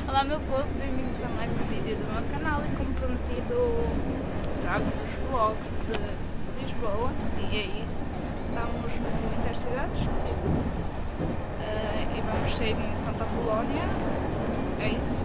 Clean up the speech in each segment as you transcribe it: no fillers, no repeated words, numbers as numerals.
Olá meu povo, bem-vindos a mais um vídeo do meu canal e como prometido trago-vos vlog de Lisboa e é isso, estamos no Intercidades e vamos sair em Santa Apolónia, é isso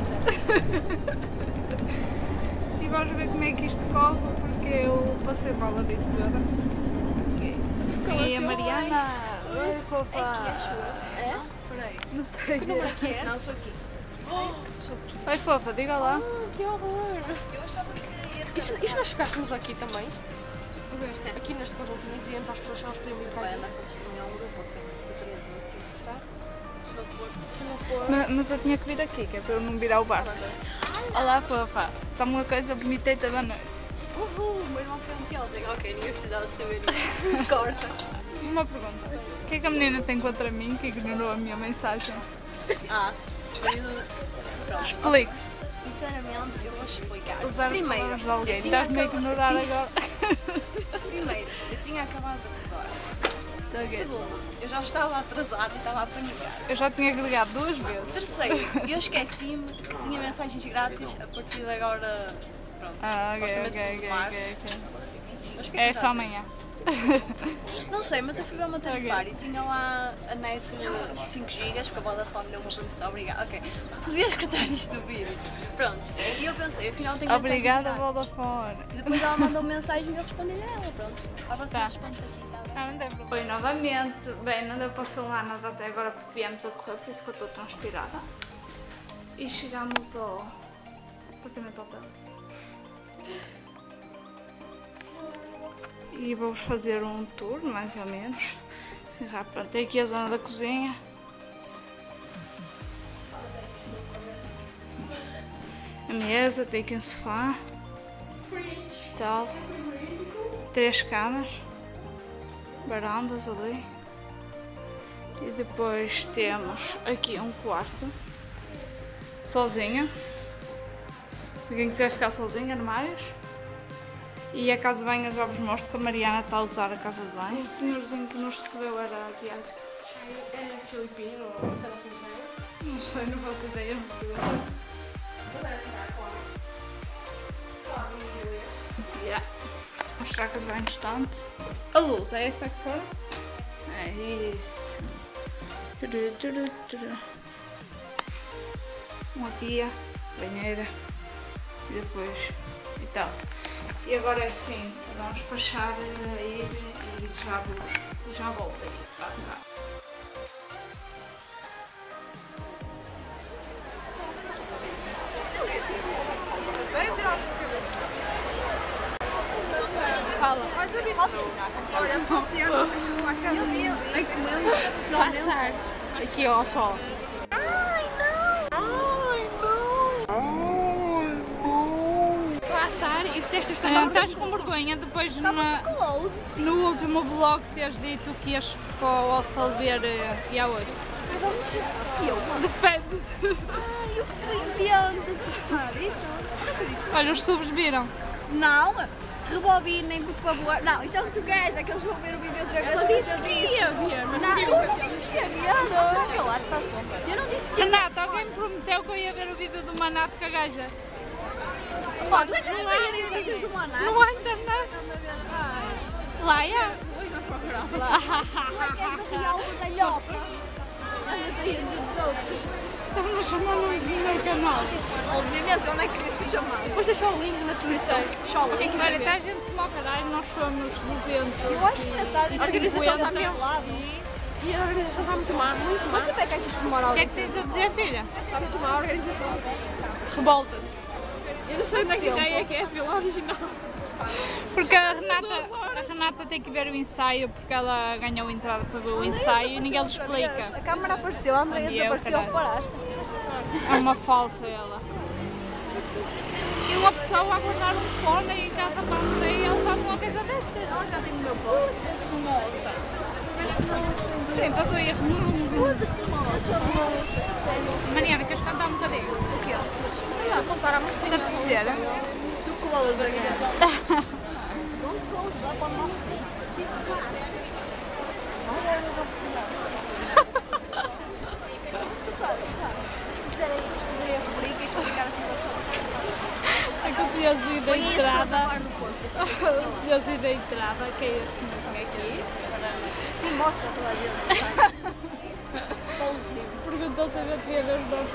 e vamos ver como é que isto corre porque eu passei mal a vida toda, que é isso. E a Mariana, oi fofa, É? Peraí. não sei, Não, sou aqui. Sou aqui. oi fofa, diga lá. Que horror! Eu achava que ia ficar... Isto nós chegássemos aqui também? Aqui neste conjuntinho e dizíamos às pessoas que elas podiam ir para aqui. Nesta testemunha um grupo, pode ser natureza assim. Está? Se não for... Mas eu tinha que vir aqui, que é para eu não virar o barco. Olá fofa, sabe uma coisa? Eu vomitei toda a noite. Uhul, o meu irmão foi anteontem. Ok, ninguém precisava de saber isso. Corta. Uma pergunta, o que é que a menina tem contra mim que ignorou a minha mensagem? Pronto. Explique-se. Sinceramente, eu vou explicar. Usar as Primeiro, palavras de alguém, eu tinha estás-me a ignorar agora. Primeiro, eu tinha acabado de acordar. Tá ok. Segundo, eu já estava atrasada e estava a panicar. Eu já tinha agregado 2 vezes. Terceiro, eu esqueci-me que tinha mensagens grátis a partir de agora. Pronto. Ah, supostamente ok. de março. Mas fiquei É só atrasada. amanhã. Não sei, mas eu fui ver o meu tarifário e tinha lá a net de 5 GB, porque a Vodafone deu uma permissão, obrigada. Ok, podias cortar isto do vídeo. Pronto, e eu pensei, afinal tenho Obrigada, mensagens grátis. Vodafone. E depois ela mandou mensagem e eu respondi-lhe a ela, pronto. À próxima Tá. respondo para ti, tá bem? Ah, não tem problema. Oi, novamente. Bem, não deu para filmar nada até agora porque viemos a correr, por isso que eu estou transpirada. E chegamos ao apartamento hotel. E vou-vos fazer um tour, mais ou menos. Assim rápido. Pronto, tem aqui a zona da cozinha. A mesa, tem aqui um sofá. Tal. 3 camas. Varandas ali. E depois temos aqui um quarto. Sozinho. Se quem quiser ficar sozinho, armários. E a casa de banho já vos mostro que a Mariana está a usar a casa de banho. O senhorzinho que nos recebeu era asiático. É filipino ou sei lá se é. Não sei, não faço ideia. Yeah. Mostrar a casa de banho distante. A luz, é esta aqui fora? É isso. Uma pia, banheira e depois e tal. E agora é assim, vamos despachar a ir e já volto aqui para cá. Vem tirar os Fala. Olha, passeando, chegou à casa minha, vem comendo, Passar. Aqui ó, só. passar e testas Estás com vergonha depois no último vlog teres dito que ias para o hostel ver e há hoje. Defende-te. eu estou enviando, estás a passar isso? Olha, os subs viram. Não, rebobinem por favor. Não, isso é o que tu queres, é que eles vão ver o vídeo outra vez. Eu disse que ia ver, mas não, eu não disse que ia ver. Não, calado, está sombra. Eu não disse que ia ver. Renato, alguém me prometeu que eu ia ver o vídeo do Manato com a gaja. Pá, tu é que não ia ver vídeos do Maná? Não há internet. Lá é. Hoje nós procuramos. Lá. Essa real badalhoca. Andas aí a dizer dos outros. Estamos chamando no meu canal. Obviamente, onde é que queres que chamasse? Depois deixa o link na descrição. Deixa o link. Olha, está a gente como ao caralho, nós somos 200. Eu acho engraçado. A organização está mesmo. lado. E a organização está muito má, muito má. Quanto tempo é que achas que demora O a que é que tens a dizer, filha? Está muito má a organização. Revolta-te. Eu não sei onde é que ideia que é a fila original. Porque a Renata tem que ver o ensaio porque ela ganhou entrada para ver o ensaio e ninguém lhe explica. A câmera apareceu, a Andrea E eu, desapareceu, caralho. reparaste? É uma falsa ela. E uma pessoa a guardar um fone em casa para a Andrea e ele faz uma coisa desta. Eu já tenho o meu pão. Se molta. Sim, passou aí a Foda-se, malta. Mariana, queres cantar um bocadinho? O quê? Sei lá, contar a mocinha. Está a dizer? Tu close again. Don't close up on my face. Tu sabes, se quiserem fazer a rubrica, senhorzinho da Põe as pessoas a entrada. par do ponto. O senhorzinho da entrada, que é este senhorzinho aqui. Sim, mostra a toda a gente. Perguntou se eu já tinha meus nomes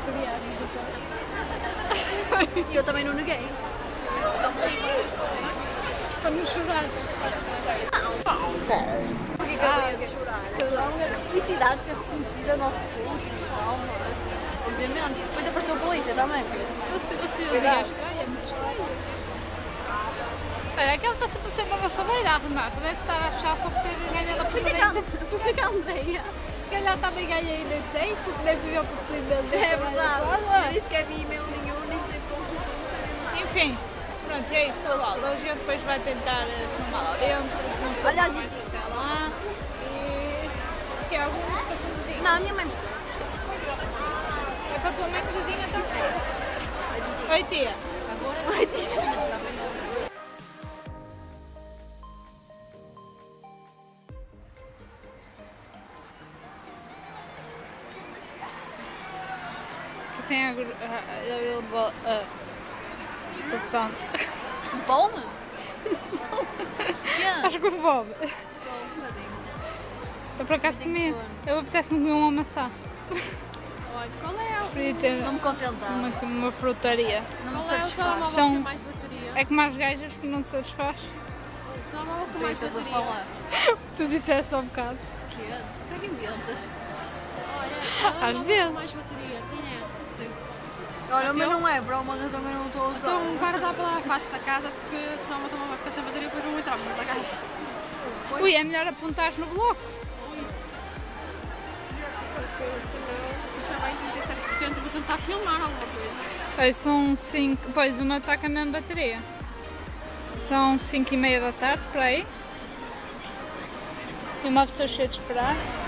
criados. E eu também não neguei. Só me ri. Para não chorar. Porquê que eu ia de chorar? Felicidade de ser reconhecida, nosso culto, pessoal, obviamente. Depois apareceu a polícia também. O senhorzinho é estranho, é muito estranho. Olha, aquela está sempre a ser uma maçadeira a Renata. Deve estar a achar só por ter ganhado a primeira. Por que andei? Se calhar também ganhei, nem sei, porque nem fui eu por ter É verdade. Eu disse que havia e-mail nenhum, nem sei como não sabia nada. Enfim, pronto, é isso, pessoal. A gente depois vai tentar filmar lá dentro, se não for Olha a mais Gigi. até lá. E que é alguma música tudinho. Não, a minha mãe precisa. É para a tua mãe tudinha também. Oi, tia. Agora? Vai ter. Que tem portanto, Bom-me? acho que fome. Estou um bocadinho. Eu por acaso Tenho comi. sono. Eu apetece-me comer uma maçã. Olha, qual é o Podia ter Não me contentava. uma frutaria. Não me qual é o satisfaz. telemóvel São- que tem mais bateria? É como as gajas que não te satisfaz. O telemóvel com Sei o mais que estás a bateria. falar. O que tu disseste há um bocado. O quê? O que é que inventas? Olha, Às telemóvel vezes. com mais bateria. Quem é? Olha, mas não é, por alguma razão que eu não estou a usar. Então guarda para baixo da casa porque senão o meu telemóvel vai ficar sem bateria e depois vão entrar dentro da casa. Ui, é melhor apontares no bloco. Ou isso. Porque senão já vai em 37%. Vou tentar filmar alguma coisa. Ai, são 5. Pois, o meu está com a mesma bateria. São 5:30 da tarde, por aí. E uma pessoa cheia de esperar.